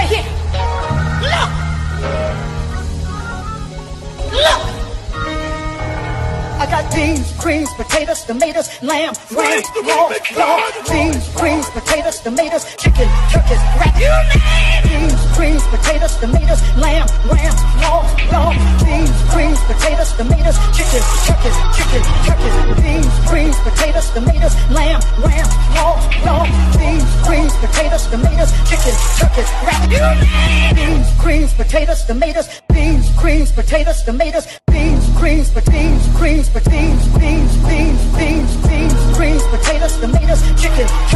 right here. Look. Look. I got beans, creams, potatoes, tomatoes, lamb, ram, raw, beans, creams, potatoes, tomatoes, chicken, turkeys, rat. Beans, creams, potatoes, tomatoes, lamb, ram, raw, beans, creams, potatoes, tomatoes, chicken, turkeys, beans, creams, potatoes, tomatoes, lamb, ram, raw, beans, creams, potatoes, tomatoes, chicken, turkeys, rat. Beans, creams, potatoes, tomatoes, beans, creams, potatoes, tomatoes, beans, creams, beans, creams, beans, creams, potatoes, tomatoes, chicken,